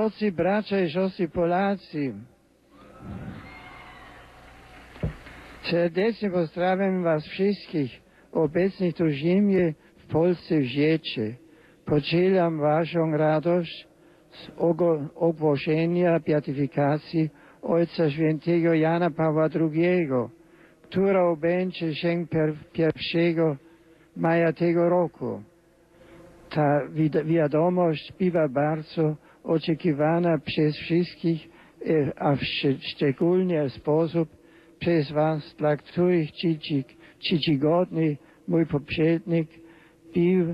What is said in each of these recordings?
Drodzy bracia i siostry Polacy, serdecznie pozdrawiam was wszystkich obecnych tu w ziemi w Polsce w Życie. Podzielam waszą radość z ogłoszenia beatyfikacji Ojca Świętego Jana Pawła II, która odbędzie się 1 maja tego roku. Ta wiadomość bywa bardzo oczekiwana przez wszystkich, a w szczególny sposób przez was, dla których czcigodny mój poprzednik był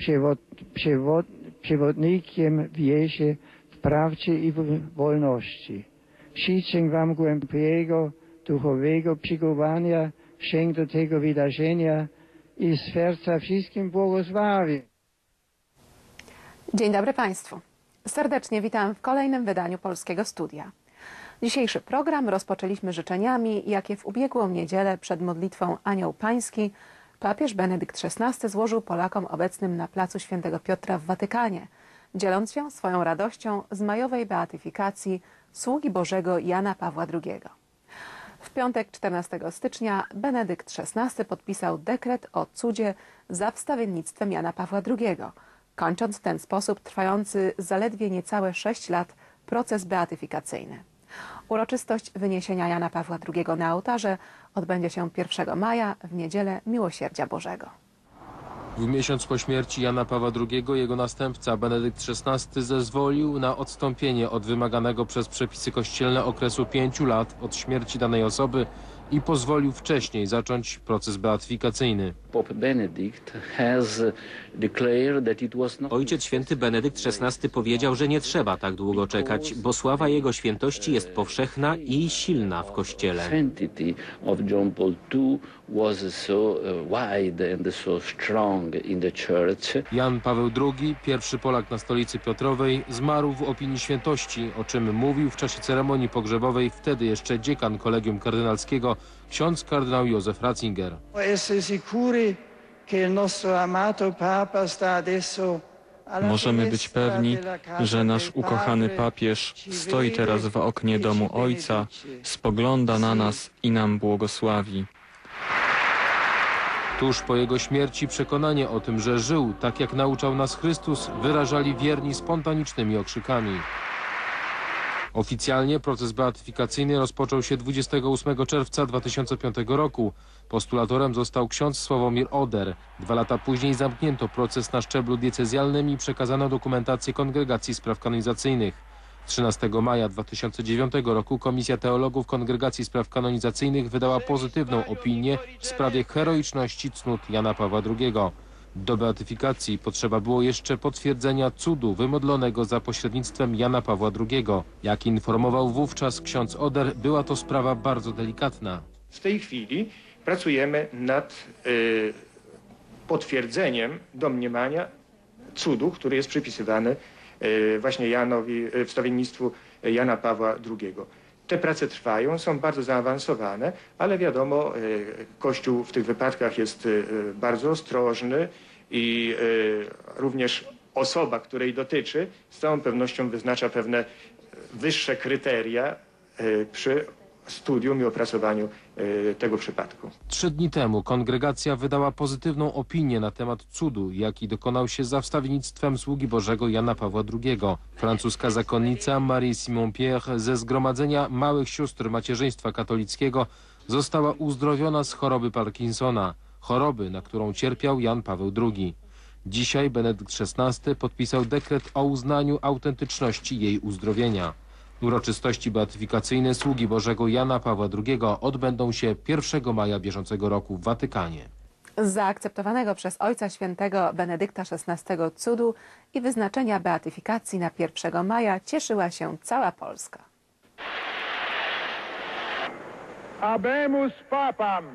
przewodnikiem w wierze, w prawdzie i w wolności. Życzę wam głębokiego duchowego przygotowania się do tego wydarzenia i z serca wszystkim błogosławię. Dzień dobry Państwu. Serdecznie witam w kolejnym wydaniu Polskiego Studia. Dzisiejszy program rozpoczęliśmy życzeniami, jakie w ubiegłą niedzielę przed modlitwą Anioł Pański papież Benedykt XVI złożył Polakom obecnym na placu Świętego Piotra w Watykanie, dzieląc się swoją radością z majowej beatyfikacji sługi Bożego Jana Pawła II. W piątek 14 stycznia Benedykt XVI podpisał dekret o cudzie za wstawiennictwem Jana Pawła II, kończąc w ten sposób trwający zaledwie niecałe 6 lat proces beatyfikacyjny. Uroczystość wyniesienia Jana Pawła II na ołtarze odbędzie się 1 maja w niedzielę Miłosierdzia Bożego. W miesiąc po śmierci Jana Pawła II jego następca Benedykt XVI zezwolił na odstąpienie od wymaganego przez przepisy kościelne okresu 5 lat od śmierci danej osoby i pozwolił wcześniej zacząć proces beatyfikacyjny. Ojciec Święty Benedykt XVI powiedział, że nie trzeba tak długo czekać, bo sława jego świętości jest powszechna i silna w Kościele. Jan Paweł II, pierwszy Polak na stolicy Piotrowej, zmarł w opinii świętości, o czym mówił w czasie ceremonii pogrzebowej wtedy jeszcze dziekan Kolegium Kardynalskiego, ksiądz kardynał Józef Ratzinger. Możemy być pewni, że nasz ukochany papież stoi teraz w oknie domu Ojca, spogląda na nas i nam błogosławi. Tuż po jego śmierci przekonanie o tym, że żył tak jak nauczał nas Chrystus, wyrażali wierni spontanicznymi okrzykami. Oficjalnie proces beatyfikacyjny rozpoczął się 28 czerwca 2005 roku. Postulatorem został ksiądz Sławomir Oder. 2 lata później zamknięto proces na szczeblu diecezjalnym i przekazano dokumentację Kongregacji Spraw Kanonizacyjnych. 13 maja 2009 roku Komisja Teologów Kongregacji Spraw Kanonizacyjnych wydała pozytywną opinię w sprawie heroiczności cnót Jana Pawła II. Do beatyfikacji potrzeba było jeszcze potwierdzenia cudu wymodlonego za pośrednictwem Jana Pawła II. Jak informował wówczas ksiądz Oder, była to sprawa bardzo delikatna. W tej chwili pracujemy nad potwierdzeniem domniemania cudu, który jest przypisywany właśnie Janowi, wstawiennictwu Jana Pawła II. Te prace trwają, są bardzo zaawansowane, ale wiadomo, Kościół w tych wypadkach jest bardzo ostrożny i również osoba, której dotyczy, z całą pewnością wyznacza pewne wyższe kryteria przy studium i opracowaniu tego przypadku. 3 dni temu kongregacja wydała pozytywną opinię na temat cudu, jaki dokonał się za wstawiennictwem sługi Bożego Jana Pawła II. Francuska zakonnica Marie Simon-Pierre ze Zgromadzenia Małych Sióstr Macierzyństwa Katolickiego została uzdrowiona z choroby Parkinsona, choroby, na którą cierpiał Jan Paweł II. Dzisiaj Benedykt XVI podpisał dekret o uznaniu autentyczności jej uzdrowienia. Uroczystości beatyfikacyjne sługi Bożego Jana Pawła II odbędą się 1 maja bieżącego roku w Watykanie. Z zaakceptowanego przez Ojca Świętego Benedykta XVI cudu i wyznaczenia beatyfikacji na 1 maja cieszyła się cała Polska. Habemus Papam!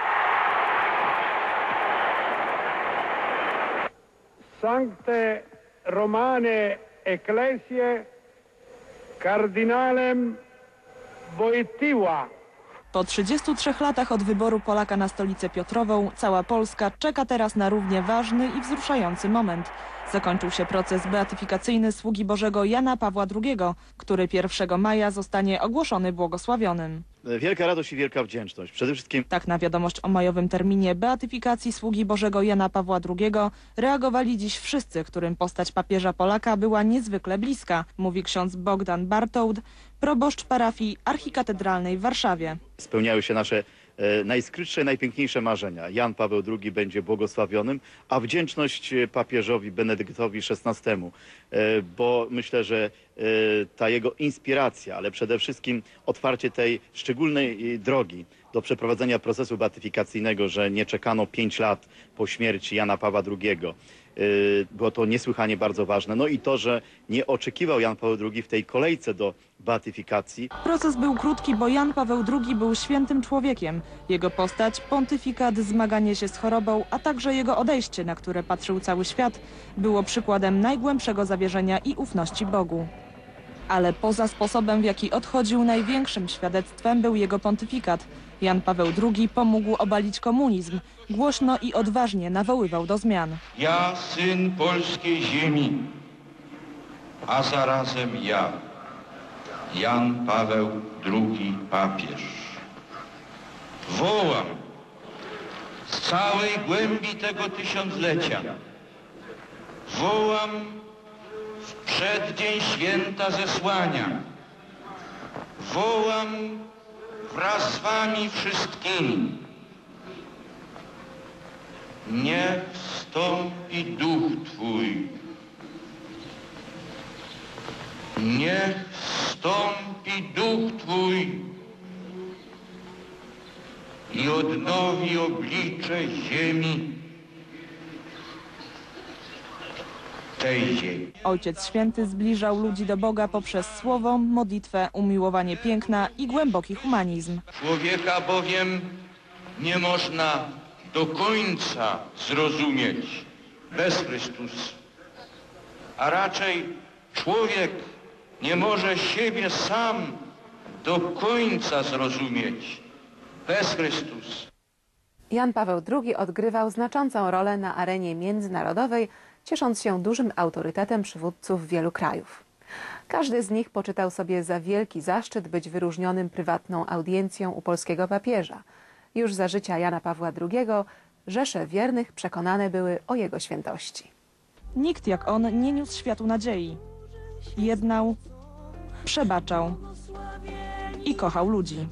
Sancte Romane Ecclesiae kardynałem Wojtyła. Po 33 latach od wyboru Polaka na stolicę Piotrową cała Polska czeka teraz na równie ważny i wzruszający moment. Zakończył się proces beatyfikacyjny sługi Bożego Jana Pawła II, który 1 maja zostanie ogłoszony błogosławionym. Wielka radość i wielka wdzięczność. Przede wszystkim Tak na wiadomość o majowym terminie beatyfikacji sługi Bożego Jana Pawła II reagowali dziś wszyscy, którym postać papieża Polaka była niezwykle bliska, mówi ksiądz Bogdan Bartołd, proboszcz parafii archikatedralnej w Warszawie. spełniały się nasze najskrytsze, najpiękniejsze marzenia. Jan Paweł II będzie błogosławionym, a wdzięczność papieżowi Benedyktowi XVI, bo myślę, że ta jego inspiracja, ale przede wszystkim otwarcie tej szczególnej drogi do przeprowadzenia procesu beatyfikacyjnego, że nie czekano 5 lat po śmierci Jana Pawła II. Było to niesłychanie bardzo ważne. No i to, że nie oczekiwał Jan Paweł II w tej kolejce do beatyfikacji. Proces był krótki, bo Jan Paweł II był świętym człowiekiem. Jego postać, pontyfikat, zmaganie się z chorobą, a także jego odejście, na które patrzył cały świat, było przykładem najgłębszego zawierzenia i ufności Bogu. Ale poza sposobem, w jaki odchodził, największym świadectwem był jego pontyfikat. Jan Paweł II pomógł obalić komunizm. Głośno i odważnie nawoływał do zmian. Ja, syn polskiej ziemi, a zarazem ja, Jan Paweł II papież, wołam z całej głębi tego tysiąclecia, wołam w przeddzień święta zesłania, wołam wraz z wami wszystkimi. Niech wstąpi duch Twój. Niech wstąpi duch Twój i odnowi oblicze ziemi, tej ziemi. Ojciec Święty zbliżał ludzi do Boga poprzez słowo, modlitwę, umiłowanie piękna i głęboki humanizm. Człowieka bowiem nie można do końca zrozumieć bez Chrystusa, a raczej człowiek nie może siebie sam do końca zrozumieć bez Chrystusa. Jan Paweł II odgrywał znaczącą rolę na arenie międzynarodowej, ciesząc się dużym autorytetem przywódców wielu krajów. Każdy z nich poczytał sobie za wielki zaszczyt być wyróżnionym prywatną audiencją u polskiego papieża. Już za życia Jana Pawła II rzesze wiernych przekonane były o jego świętości. Nikt jak on nie niósł światu nadziei. Jednał, przebaczał i kochał ludzi.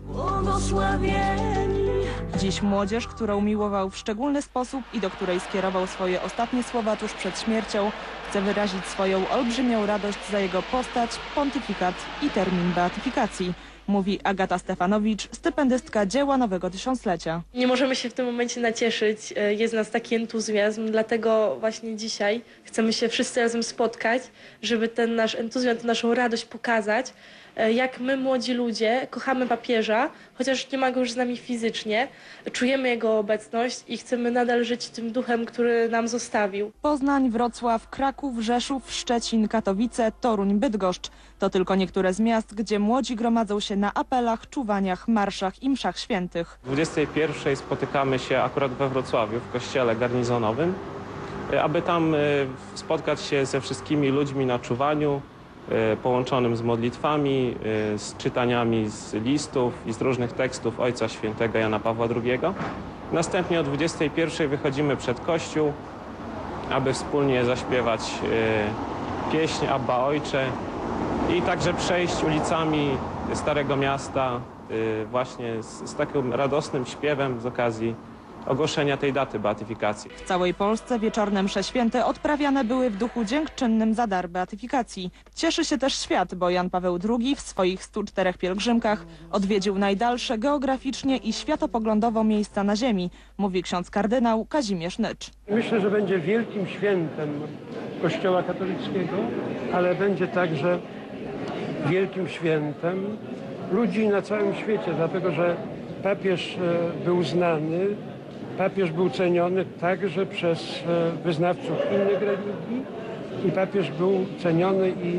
Dziś młodzież, którą miłował w szczególny sposób i do której skierował swoje ostatnie słowa tuż przed śmiercią, chce wyrazić swoją olbrzymią radość za jego postać, pontyfikat i termin beatyfikacji, mówi Agata Stefanowicz, stypendystka dzieła Nowego Tysiąclecia. Nie możemy się w tym momencie nacieszyć, jest nas taki entuzjazm, dlatego właśnie dzisiaj chcemy się wszyscy razem spotkać, żeby ten nasz entuzjazm, tę naszą radość pokazać, jak my, młodzi ludzie, kochamy papieża, chociaż nie ma go już z nami fizycznie, czujemy jego obecność i chcemy nadal żyć tym duchem, który nam zostawił. Poznań, Wrocław, Kraków, Rzeszów, Szczecin, Katowice, Toruń, Bydgoszcz. To tylko niektóre z miast, gdzie młodzi gromadzą się na apelach, czuwaniach, marszach i mszach świętych. O 21:00 spotykamy się akurat we Wrocławiu, w kościele garnizonowym, aby tam spotkać się ze wszystkimi ludźmi na czuwaniu, połączonym z modlitwami, z czytaniami z listów i z różnych tekstów Ojca Świętego Jana Pawła II. Następnie o 21:00 wychodzimy przed kościół, aby wspólnie zaśpiewać pieśń Abba Ojcze i także przejść ulicami Starego Miasta właśnie z takim radosnym śpiewem z okazji ogłoszenia tej daty beatyfikacji. W całej Polsce wieczorne msze święte odprawiane były w duchu dziękczynnym za dar beatyfikacji. Cieszy się też świat, bo Jan Paweł II w swoich 104 pielgrzymkach odwiedził najdalsze geograficznie i światopoglądowo miejsca na ziemi, mówi ksiądz kardynał Kazimierz Nycz. Myślę, że będzie wielkim świętem Kościoła katolickiego, ale będzie także wielkim świętem ludzi na całym świecie, dlatego że papież był znany, papież był ceniony także przez wyznawców innych religii i papież był ceniony i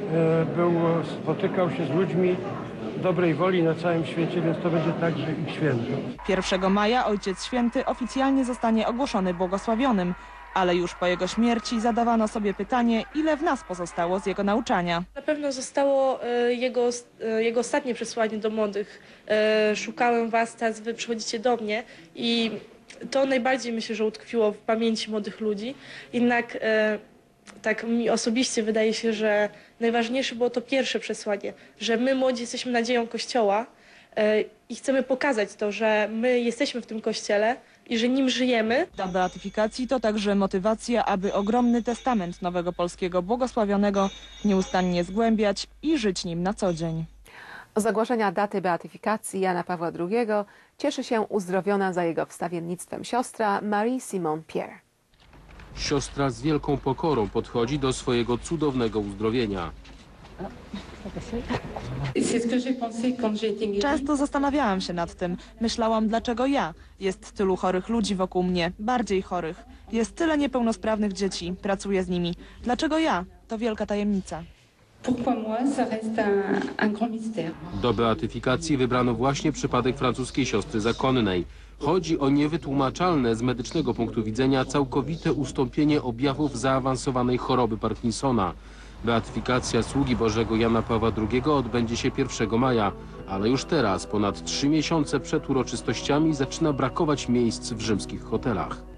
spotykał się z ludźmi dobrej woli na całym świecie, więc to będzie także ich święto. 1 maja Ojciec Święty oficjalnie zostanie ogłoszony błogosławionym. Ale już po jego śmierci zadawano sobie pytanie, ile w nas pozostało z jego nauczania. Na pewno zostało jego ostatnie przesłanie do młodych. Szukałem was, teraz wy przychodzicie do mnie i to najbardziej myślę, że utkwiło w pamięci młodych ludzi. Jednak tak mi osobiście wydaje się, że najważniejsze było to pierwsze przesłanie, że my młodzi jesteśmy nadzieją Kościoła i chcemy pokazać to, że my jesteśmy w tym Kościele i że nim żyjemy. Do beatyfikacji to także motywacja, aby ogromny testament nowego polskiego błogosławionego nieustannie zgłębiać i żyć nim na co dzień. Z ogłoszenia daty beatyfikacji Jana Pawła II cieszy się uzdrowiona za jego wstawiennictwem siostra Marie-Simone Pierre. Siostra z wielką pokorą podchodzi do swojego cudownego uzdrowienia. Często zastanawiałam się nad tym. Myślałam, dlaczego ja? Jest tylu chorych ludzi wokół mnie, bardziej chorych. Jest tyle niepełnosprawnych dzieci, pracuję z nimi. Dlaczego ja? To wielka tajemnica. Do beatyfikacji wybrano właśnie przypadek francuskiej siostry zakonnej. Chodzi o niewytłumaczalne z medycznego punktu widzenia całkowite ustąpienie objawów zaawansowanej choroby Parkinsona. Beatyfikacja sługi Bożego Jana Pawła II odbędzie się 1 maja, ale już teraz, ponad 3 miesiące przed uroczystościami, zaczyna brakować miejsc w rzymskich hotelach.